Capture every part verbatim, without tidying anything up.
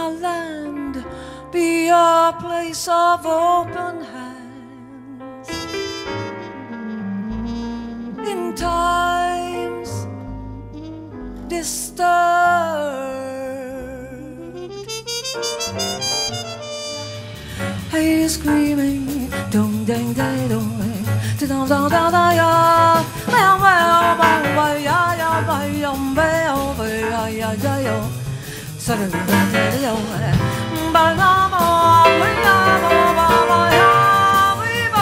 my land be a place of open hands. In times disturbed, hey, screaming, dong dang dang dong, dong dong dong dong ya, well well well well ya ya well ya well well ya ya ya, suddenly ya ya, ba ba ba ba ba ba ba ya we ba.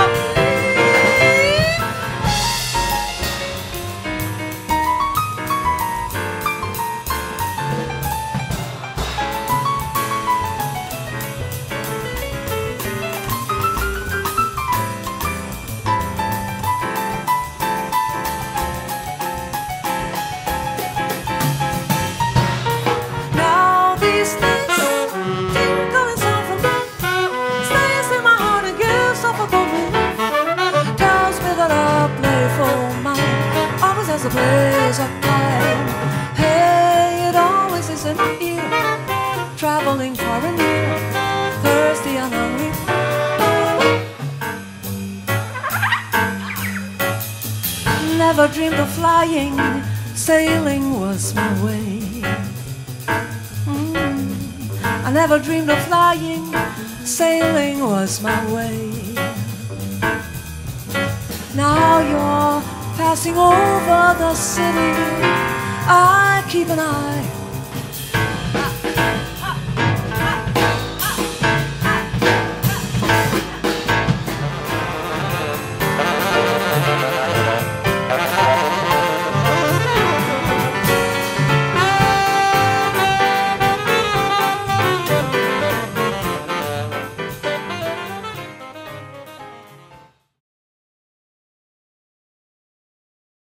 A place of time. Hey, it always isn't you, traveling far and near, thirsty and hungry. Never dreamed of flying, sailing was my way. Mm. I never dreamed of flying, sailing was my way. Now you're passing over the city, I keep an eye